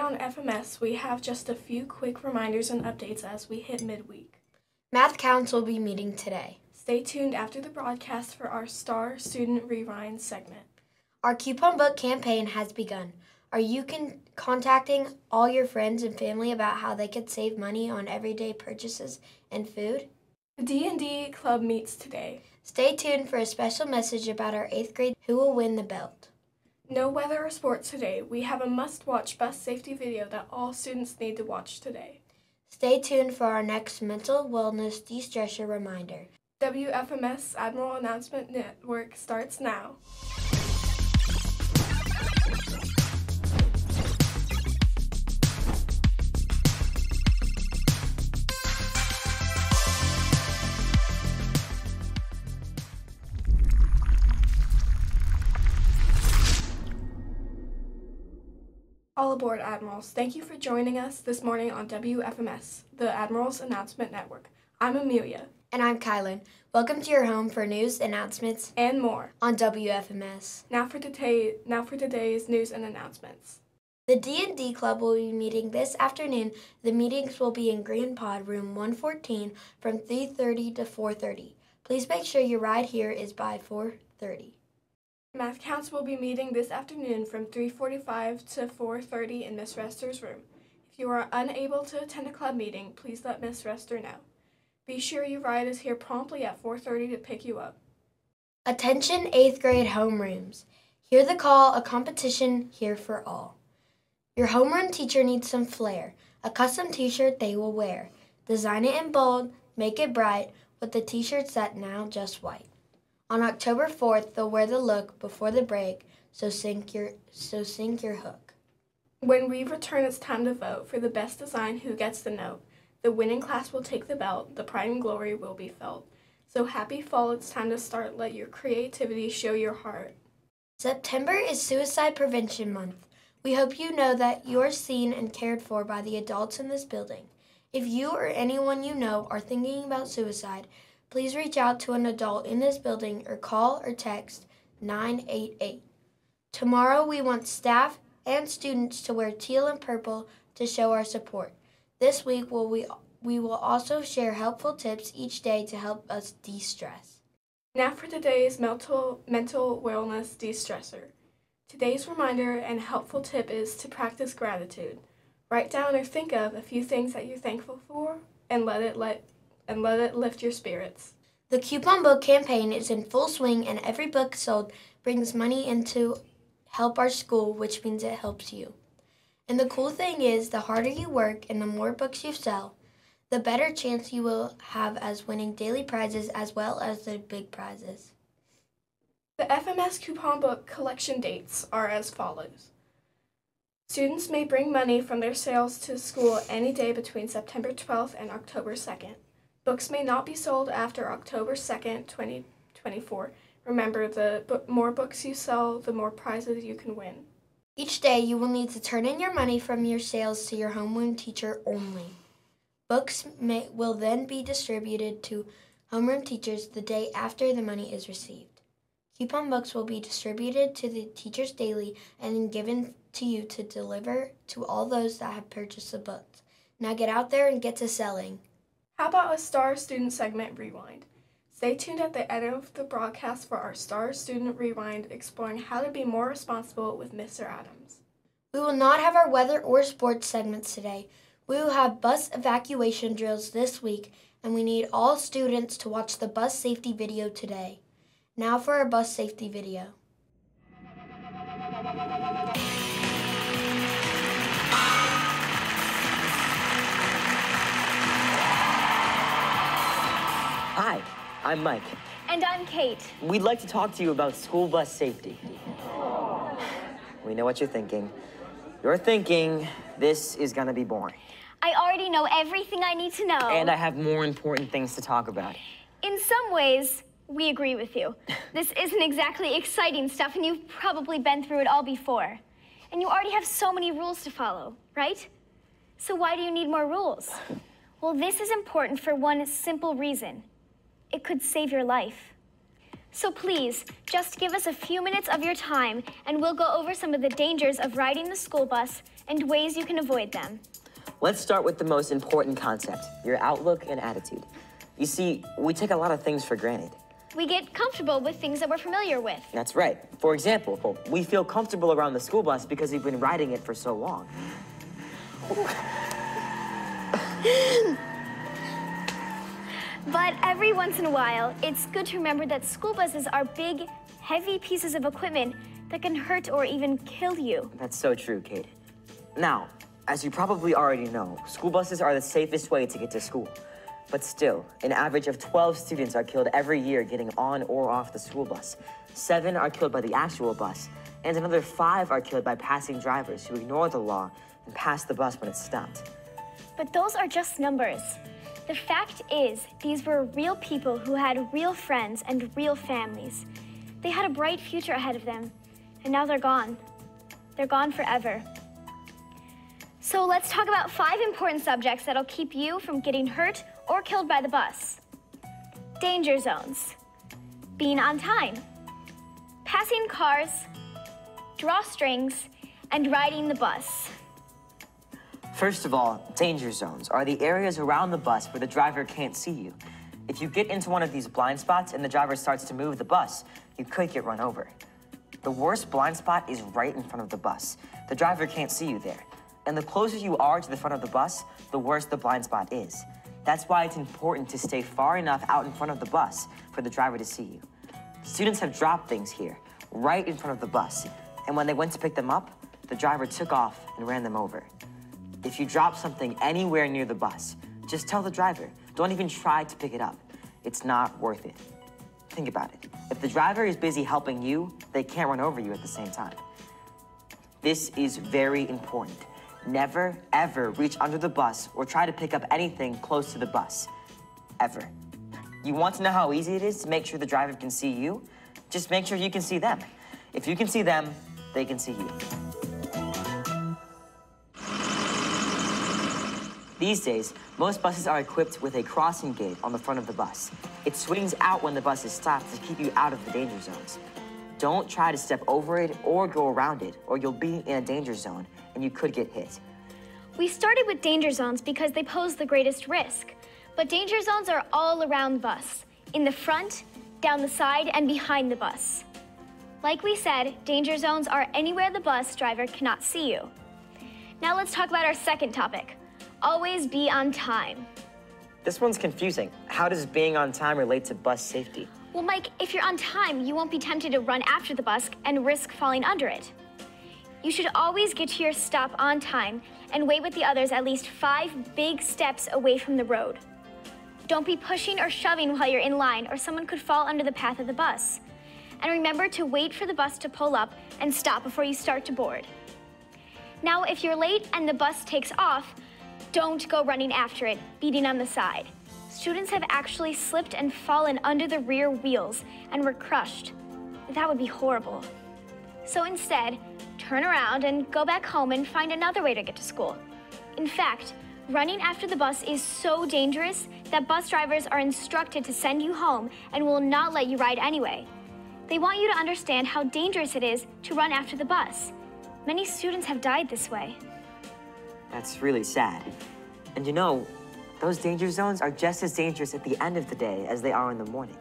on FMS, we have just a few quick reminders and updates as we hit midweek. Math Counts will be meeting today. Stay tuned after the broadcast for our Star Student Rewind segment. Our coupon book campaign has begun. Are you contacting all your friends and family about how they could save money on everyday purchases and food? The D&D Club meets today. Stay tuned for a special message about our 8th grade who will win the belt. No weather or sports today. We have a must-watch bus safety video that all students need to watch today. Stay tuned for our next mental wellness de-stressor reminder. WFMS Admiral Announcement Network starts now. All aboard, Admirals. Thank you for joining us this morning on WFMS, the Admirals Announcement Network. I'm Amelia. And I'm Kylan. Welcome to your home for news, announcements, and more on WFMS. Now for today's news and announcements. The D&D Club will be meeting this afternoon. The meetings will be in Green Pod, room 114, from 3:30 to 4:30. Please make sure your ride here is by 4:30. Math Counts will be meeting this afternoon from 3:45 to 4:30 in Miss Rester's room. If you are unable to attend a club meeting, please let Miss Rester know. Be sure your ride is here promptly at 4:30 to pick you up. Attention 8th grade homerooms. Hear the call, a competition here for all. Your homeroom teacher needs some flair, a custom t-shirt they will wear. Design it in bold, make it bright, with the t-shirts that now just white. On October 4th, they'll wear the look before the break, so sync your hook. When we return, it's time to vote for the best design who gets the note. The winning class will take the belt, the pride and glory will be felt. So happy fall, it's time to start, let your creativity show your heart. September is Suicide Prevention Month. We hope you know that you're seen and cared for by the adults in this building. If you or anyone you know are thinking about suicide, please reach out to an adult in this building or call or text 988. Tomorrow we want staff and students to wear teal and purple to show our support. This week we will also share helpful tips each day to help us de-stress. Now for today's mental wellness de-stressor. Today's reminder and helpful tip is to practice gratitude. Write down or think of a few things that you're thankful for and let it lift your spirits. The coupon book campaign is in full swing, and every book sold brings money in to help our school, which means it helps you. And the cool thing is, the harder you work and the more books you sell, the better chance you will have as winning daily prizes as well as the big prizes. The FMS coupon book collection dates are as follows. Students may bring money from their sales to school any day between September 12th and October 2nd. Books may not be sold after October 2nd, 2024. Remember, the more books you sell, the more prizes you can win. Each day, you will need to turn in your money from your sales to your homeroom teacher only. Books will then be distributed to homeroom teachers the day after the money is received. Coupon books will be distributed to the teachers daily and then given to you to deliver to all those that have purchased the books. Now get out there and get to selling. How about a Star Student segment rewind? Stay tuned at the end of the broadcast for our Star Student Rewind exploring how to be more responsible with Mr. Adams. We will not have our weather or sports segments today. We will have bus evacuation drills this week, and we need all students to watch the bus safety video today. Now for our bus safety video. Hi, I'm Mike. And I'm Kate. We'd like to talk to you about school bus safety. We know what you're thinking. You're thinking this is gonna be boring. I already know everything I need to know. And I have more important things to talk about. In some ways, we agree with you. This isn't exactly exciting stuff, and you've probably been through it all before. And you already have so many rules to follow, right? So why do you need more rules? Well, this is important for one simple reason. It could save your life. So please, just give us a few minutes of your time and we'll go over some of the dangers of riding the school bus and ways you can avoid them. Let's start with the most important concept, your outlook and attitude. You see, we take a lot of things for granted. We get comfortable with things that we're familiar with. That's right. For example, we feel comfortable around the school bus because we've been riding it for so long. But every once in a while, it's good to remember that school buses are big, heavy pieces of equipment that can hurt or even kill you. That's so true, Kate. Now, as you probably already know, school buses are the safest way to get to school. But still, an average of 12 students are killed every year getting on or off the school bus. 7 are killed by the actual bus, and another 5 are killed by passing drivers who ignore the law and pass the bus when it's stopped. But those are just numbers. The fact is, these were real people who had real friends and real families. They had a bright future ahead of them, and now they're gone. They're gone forever. So let's talk about 5 important subjects that'll keep you from getting hurt or killed by the bus. Danger zones, being on time, passing cars, drawstrings, and riding the bus. First of all, danger zones are the areas around the bus where the driver can't see you. If you get into one of these blind spots and the driver starts to move the bus, you could get run over. The worst blind spot is right in front of the bus. The driver can't see you there. And the closer you are to the front of the bus, the worse the blind spot is. That's why it's important to stay far enough out in front of the bus for the driver to see you. Students have dropped things here, right in front of the bus. And when they went to pick them up, the driver took off and ran them over. If you drop something anywhere near the bus, just tell the driver. Don't even try to pick it up. It's not worth it. Think about it. If the driver is busy helping you, they can't run over you at the same time. This is very important. Never, ever reach under the bus or try to pick up anything close to the bus. Ever. You want to know how easy it is to make sure the driver can see you? Just make sure you can see them. If you can see them, they can see you. These days, most buses are equipped with a crossing gate on the front of the bus. It swings out when the bus is stopped to keep you out of the danger zones. Don't try to step over it or go around it, or you'll be in a danger zone and you could get hit. We started with danger zones because they pose the greatest risk. But danger zones are all around the bus, in the front, down the side, and behind the bus. Like we said, danger zones are anywhere the bus driver cannot see you. Now let's talk about our second topic. Always be on time. This one's confusing. How does being on time relate to bus safety? Well, Mike, if you're on time, you won't be tempted to run after the bus and risk falling under it. You should always get to your stop on time and wait with the others at least 5 big steps away from the road. Don't be pushing or shoving while you're in line, or someone could fall under the path of the bus. And remember to wait for the bus to pull up and stop before you start to board. Now, if you're late and the bus takes off, don't go running after it, beating on the side. Students have actually slipped and fallen under the rear wheels and were crushed. That would be horrible. So instead, turn around and go back home and find another way to get to school. In fact, running after the bus is so dangerous that bus drivers are instructed to send you home and will not let you ride anyway. They want you to understand how dangerous it is to run after the bus. Many students have died this way. That's really sad. And you know, those danger zones are just as dangerous at the end of the day as they are in the morning.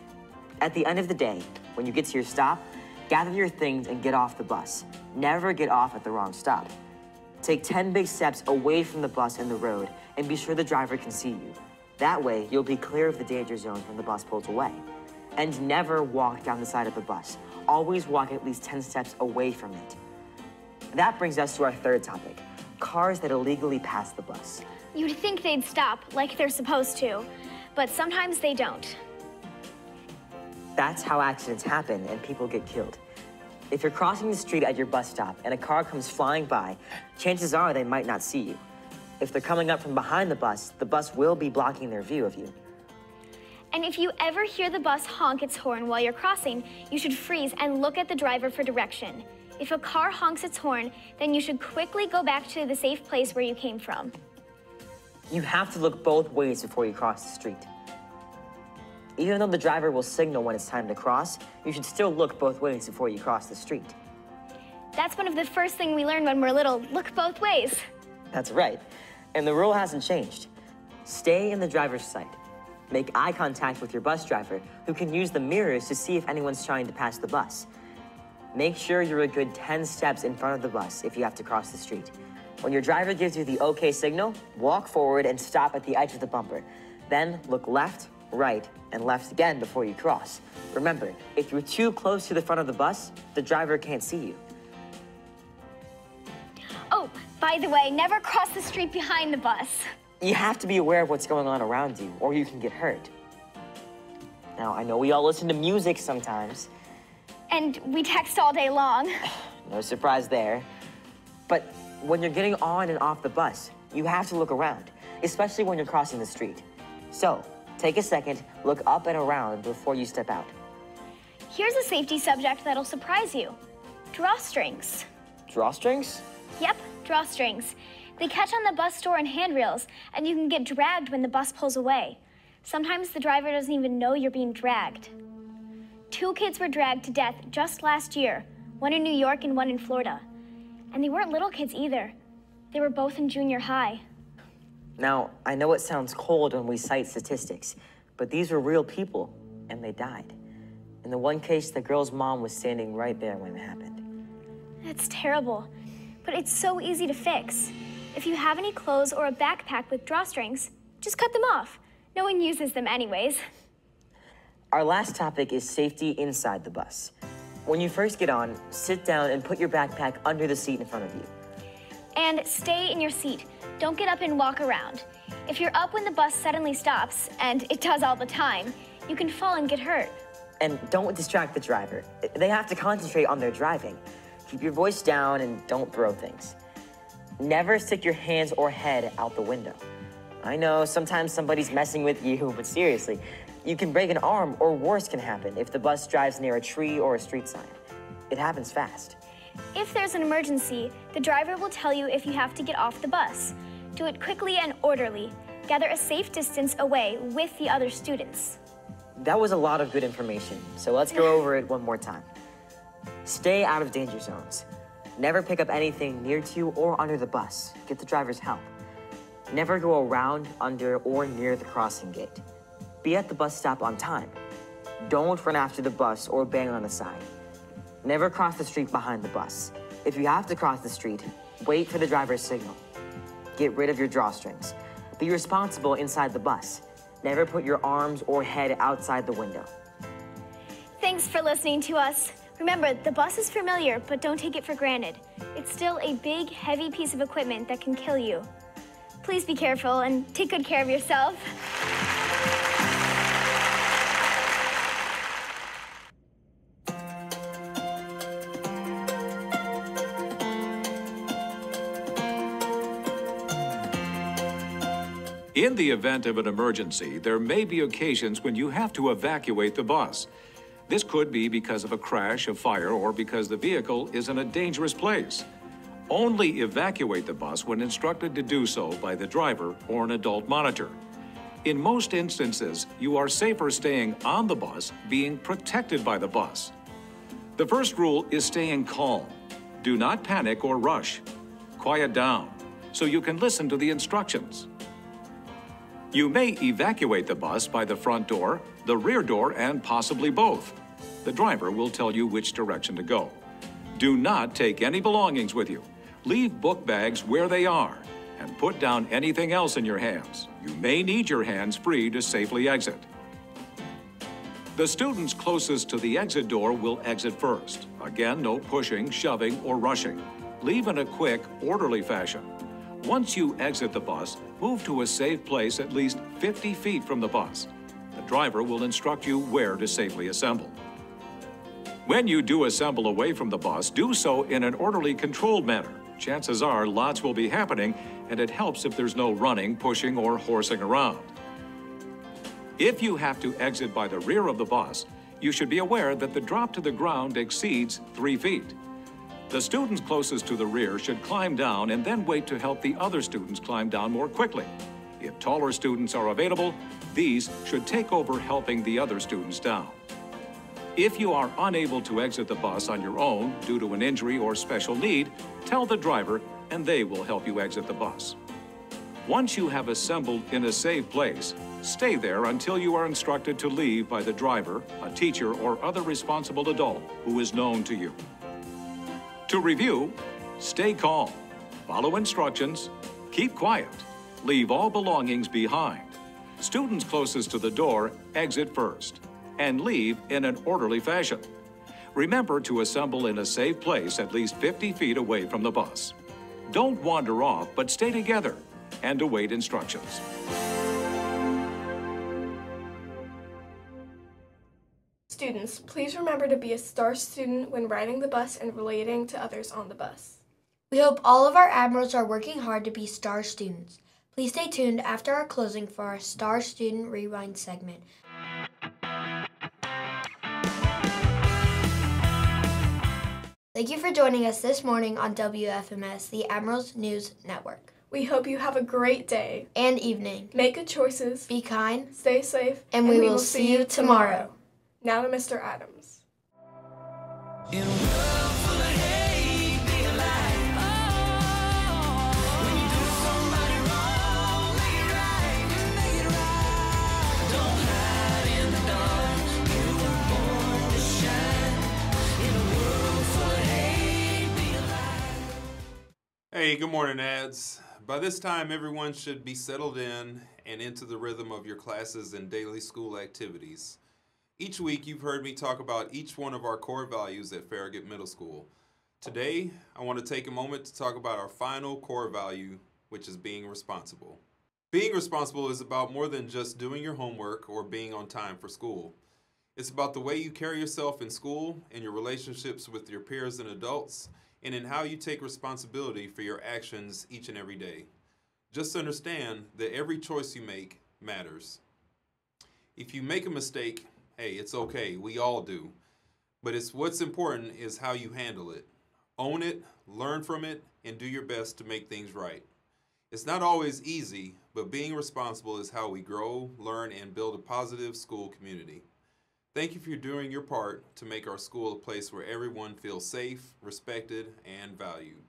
At the end of the day, when you get to your stop, gather your things and get off the bus. Never get off at the wrong stop. Take 10 big steps away from the bus and the road, and be sure the driver can see you. That way, you'll be clear of the danger zones when the bus pulls away. And never walk down the side of the bus. Always walk at least 10 steps away from it. That brings us to our third topic. Cars that illegally pass the bus. You'd think they'd stop like they're supposed to, but sometimes they don't. That's how accidents happen and people get killed. If you're crossing the street at your bus stop and a car comes flying by, chances are they might not see you. If they're coming up from behind the bus will be blocking their view of you. And if you ever hear the bus honk its horn while you're crossing, you should freeze and look at the driver for direction. If a car honks its horn, then you should quickly go back to the safe place where you came from. You have to look both ways before you cross the street. Even though the driver will signal when it's time to cross, you should still look both ways before you cross the street. That's one of the first things we learned when we're little. Look both ways. That's right. And the rule hasn't changed. Stay in the driver's sight. Make eye contact with your bus driver, who can use the mirrors to see if anyone's trying to pass the bus. Make sure you're a good 10 steps in front of the bus if you have to cross the street. When your driver gives you the OK signal, walk forward and stop at the edge of the bumper. Then look left, right, and left again before you cross. Remember, if you're too close to the front of the bus, the driver can't see you. Oh, by the way, never cross the street behind the bus. You have to be aware of what's going on around you, or you can get hurt. Now, I know we all listen to music sometimes. And we text all day long. No surprise there. But when you're getting on and off the bus, you have to look around, especially when you're crossing the street. So, take a second, look up and around before you step out. Here's a safety subject that'll surprise you. Drawstrings. Drawstrings? Yep, drawstrings. They catch on the bus door and handrails, and you can get dragged when the bus pulls away. Sometimes the driver doesn't even know you're being dragged. 2 kids were dragged to death just last year, one in New York and one in Florida. And they weren't little kids either. They were both in junior high. Now, I know it sounds cold when we cite statistics, but these were real people, and they died. In the one case, the girl's mom was standing right there when it happened. That's terrible, but it's so easy to fix. If you have any clothes or a backpack with drawstrings, just cut them off. No one uses them anyways. Our last topic is safety inside the bus. When you first get on, sit down and put your backpack under the seat in front of you. And stay in your seat. Don't get up and walk around. If you're up when the bus suddenly stops, and it does all the time, you can fall and get hurt. And don't distract the driver. They have to concentrate on their driving. Keep your voice down and don't throw things. Never stick your hands or head out the window. I know sometimes somebody's messing with you, but seriously, you can break an arm or worse can happen if the bus drives near a tree or a street sign. It happens fast. If there's an emergency, the driver will tell you if you have to get off the bus. Do it quickly and orderly. Gather a safe distance away with the other students. That was a lot of good information, so let's go over it one more time. Stay out of danger zones. Never pick up anything near to or under the bus. Get the driver's help. Never go around, under, or near the crossing gate. Be at the bus stop on time. Don't run after the bus or bang on the side. Never cross the street behind the bus. If you have to cross the street, wait for the driver's signal. Get rid of your drawstrings. Be responsible inside the bus. Never put your arms or head outside the window. Thanks for listening to us. Remember, the bus is familiar, but don't take it for granted. It's still a big, heavy piece of equipment that can kill you. Please be careful and take good care of yourself. In the event of an emergency, there may be occasions when you have to evacuate the bus. This could be because of a crash, a fire, or because the vehicle is in a dangerous place. Only evacuate the bus when instructed to do so by the driver or an adult monitor. In most instances, you are safer staying on the bus, being protected by the bus. The first rule is staying calm. Do not panic or rush. Quiet down so you can listen to the instructions. You may evacuate the bus by the front door, the rear door, and possibly both. The driver will tell you which direction to go. Do not take any belongings with you. Leave book bags where they are and put down anything else in your hands. You may need your hands free to safely exit. The students closest to the exit door will exit first. Again, no pushing, shoving, or rushing. Leave in a quick, orderly fashion. Once you exit the bus, move to a safe place at least 50 feet from the bus. The driver will instruct you where to safely assemble. When you do assemble away from the bus, do so in an orderly, controlled manner. Chances are lots will be happening, and it helps if there's no running, pushing, or horsing around. If you have to exit by the rear of the bus, you should be aware that the drop to the ground exceeds 3 feet. The students closest to the rear should climb down and then wait to help the other students climb down more quickly. If taller students are available, these should take over helping the other students down. If you are unable to exit the bus on your own due to an injury or special need, tell the driver and they will help you exit the bus. Once you have assembled in a safe place, stay there until you are instructed to leave by the driver, a teacher, or other responsible adult who is known to you. To review, stay calm, follow instructions, keep quiet, leave all belongings behind. Students closest to the door exit first and leave in an orderly fashion. Remember to assemble in a safe place at least 50 feet away from the bus. Don't wander off, but stay together and await instructions. Students, please remember to be a STAR student when riding the bus and relating to others on the bus. We hope all of our Admirals are working hard to be STAR students. Please stay tuned after our closing for our STAR Student Rewind segment. Thank you for joining us this morning on WFMS, the Admirals News Network. We hope you have a great day And evening. Make good choices, Be kind, stay safe, and we will see you tomorrow. Now to Mr. Adams. In a world full of hate, be alive. Oh, when you do somebody wrong, make it right, make it right. Don't hide in the dark, you were born to shine. In a world full of hate, be alive. Hey, good morning, Ads. By this time, everyone should be settled in and into the rhythm of your classes and daily school activities. Each week, you've heard me talk about each one of our core values at Farragut Middle School. Today, I want to take a moment to talk about our final core value, which is being responsible. Being responsible is about more than just doing your homework or being on time for school. It's about the way you carry yourself in school, in your relationships with your peers and adults, and in how you take responsibility for your actions each and every day. Just understand that every choice you make matters. If you make a mistake, hey, it's okay, we all do. But what's important is how you handle it. Own it, learn from it, and do your best to make things right. It's not always easy, but being responsible is how we grow, learn, and build a positive school community. Thank you for doing your part to make our school a place where everyone feels safe, respected, and valued.